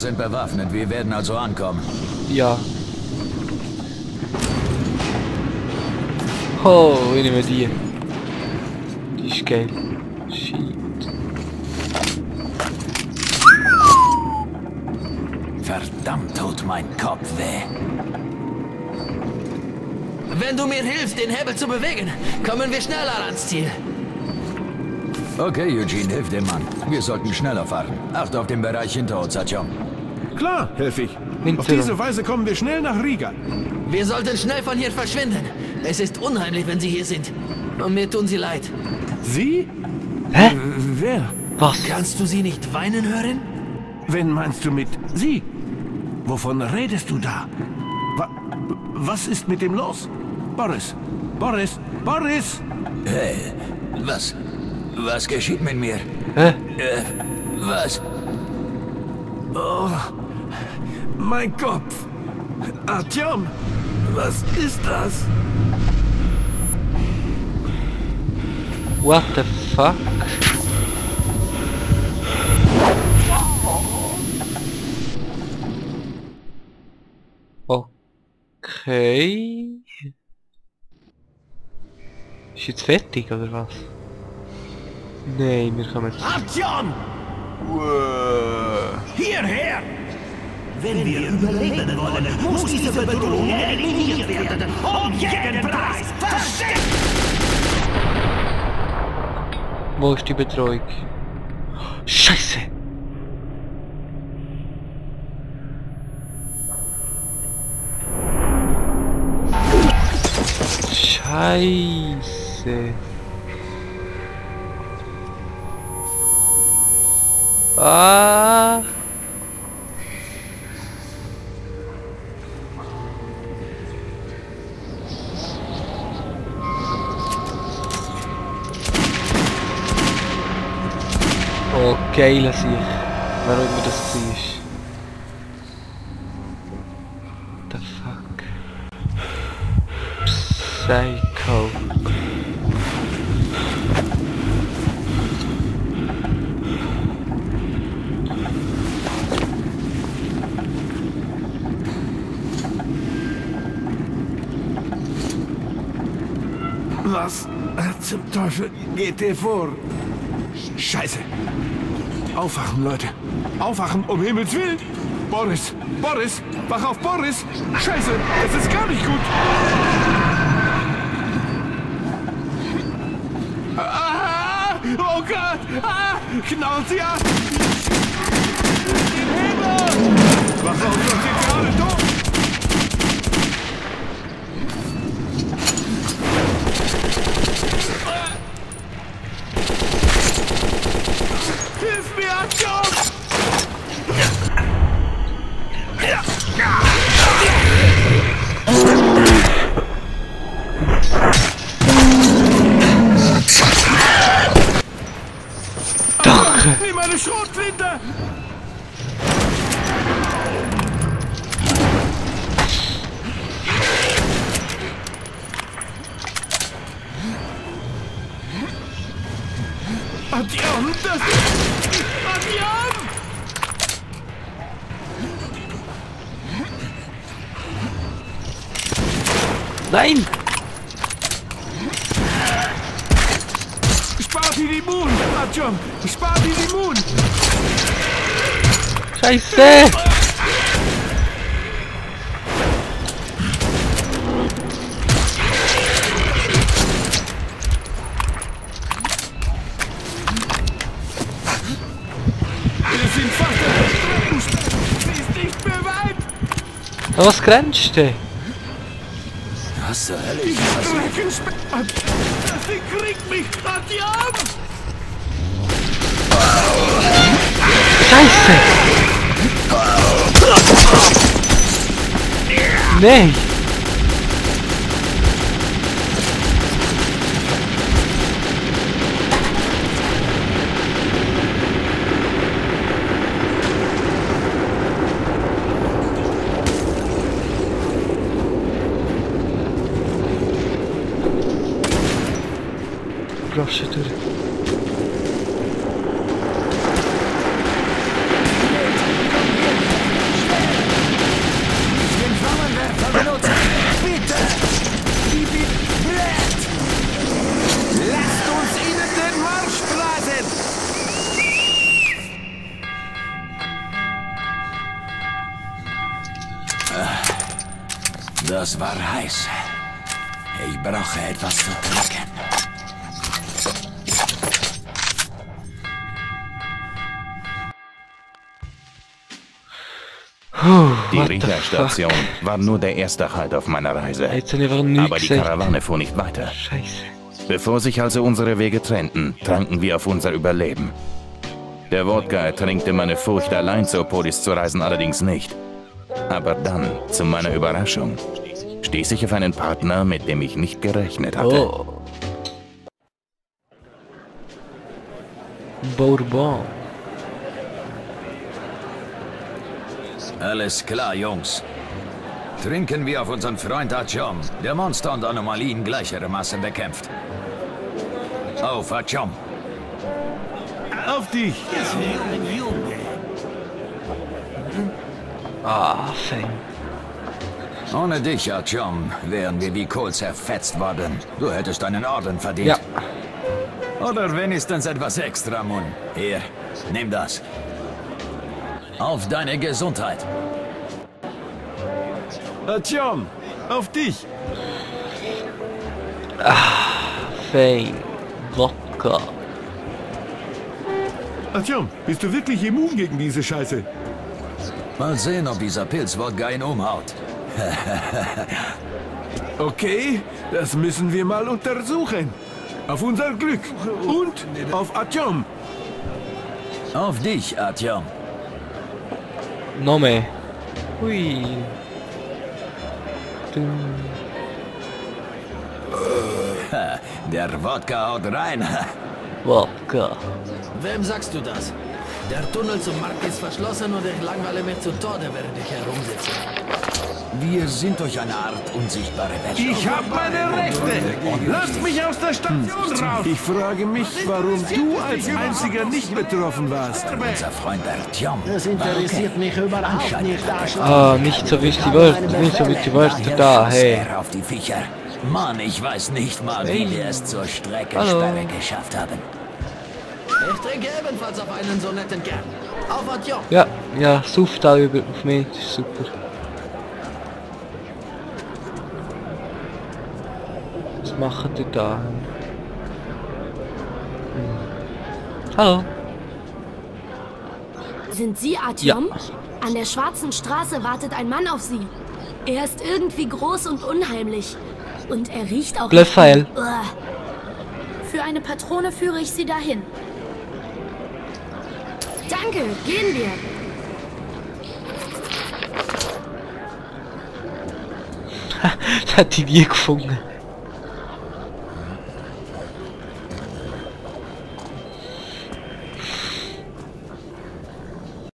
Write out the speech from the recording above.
Sind bewaffnet, wir werden also ankommen. Ja. Oh, ich nehme die. Die ist geil. Shit. Verdammt tut mein Kopf weh. Wenn du mir hilfst, den Hebel zu bewegen, kommen wir schneller ans Ziel. Okay, Eugene, hilf dem Mann. Wir sollten schneller fahren. Achte auf den Bereich hinter uns, Artyom. Klar, helfe ich. Auf Hinter diese Weise kommen wir schnell nach Riga. Wir sollten schnell von hier verschwinden. Es ist unheimlich, wenn sie hier sind. Und mir tun sie leid. Sie? Hä? Wer? Was? Kannst du sie nicht weinen hören? Wen meinst du mit Sie? Wovon redest du da? Was ist mit dem los? Boris! Boris! Boris! Hey, was geschieht mit mir? Hä? Was? Oh, mein Kopf! Artyom! Was ist das? What the fuck? Okay. Ist jetzt fertig oder was? Nein, wir kommen jetzt. Artyom! Hierher! Wenn wir überleben wollen, muss diese Bedrohung eliminiert werden. Um jeden Preis! Versteckt! Wo ist die Betreuung? Scheiße! Scheiße! Ah! Oh, geil sich. Warum immer das war. The fuck? Psycho. Was zum Teufel geht dir vor? Scheiße! Aufwachen, Leute! Aufwachen, um Himmels Willen! Boris! Boris! Wach auf, Boris! Scheiße! Das ist gar nicht gut! Ah, oh Gott! Ah, knallt sie ab! Den Hebel! Wach auf, das geht gerade dumm! Hilf mir, Artyom! Danke! Nimm meine Schrotflinte! Artyom, das... Artyom! Nein! Spart die Immun, Artyom! Spart die Immun! Scheiße! Wir sind fast an der Streckenstelle! Sie ist nicht mehr weit! Was grenzt du? Was zur Hölle Die ist das? Streckenstelle! Das Ding kriegt mich! Artyom! Scheiße! Nein! Proszę, tu. Das war heiß. Ich brauche etwas zu trinken. Die Rita-Station war nur der erste Halt auf meiner Reise. Jetzt habe ich einfach nichts Aber die gesagt. Karawane fuhr nicht weiter. Scheiße. Bevor sich also unsere Wege trennten, tranken wir auf unser Überleben. Der Wodka ertränkte meine Furcht, allein zur Polis zu reisen, allerdings nicht. Aber dann, zu meiner Überraschung, stieß ich auf einen Partner, mit dem ich nicht gerechnet hatte. Oh. Bourbon. Alles klar, Jungs. Trinken wir auf unseren Freund Artyom, der Monster und Anomalien gleichere Masse bekämpft. Auf, Artyom. Auf dich! Ah, fein. Ohne dich, Artyom, wären wir wie Kohl zerfetzt worden. Du hättest einen Orden verdient. Ja. Oder wenigstens etwas extra, Mun. Hier, nimm das. Auf deine Gesundheit. Artyom, auf dich! Fein. Wodka. Artyom, bist du wirklich immun gegen diese Scheiße? Mal sehen, ob dieser Pilzwodka ihn umhaut. Okay, das müssen wir mal untersuchen. Auf unser Glück und auf Artyom. Auf dich, Artyom. Noch mehr. Hui. Dum. Der Wodka haut rein. Wodka. Wem sagst du das? Der Tunnel zum Markt ist verschlossen und ich langweile mich zu Tode, während ich herumsitze. Wir sind durch eine Art unsichtbare Wäsche. Ich habe meine Rechte! Lasst mich aus der Station raus! Ich frage mich, warum du als einziger nicht betroffen warst. Unser Freund Artyom. Das interessiert mich überhaupt nicht, Arschloch. Ah, nicht so wichtig Wörter, nicht so wichtig Wörter da, hey. Auf die Viecher. Mann, ich weiß nicht mal, wie wir es zur Streckensperre Hallo. geschafft haben. Ich trinke ebenfalls auf einen so netten Kerl. Auf Artyom. Ja, ja, suff da über auf mich, das ist super. Was macht ihr da? Hallo. Sind Sie Artyom? An der Schwarzen Straße wartet ein Mann auf Sie. Er ist irgendwie groß und unheimlich. Und er riecht auch... Blöffeil. Uah. Für eine Patrone führe ich Sie dahin. Danke, gehen wir. Hat die nie gefunden.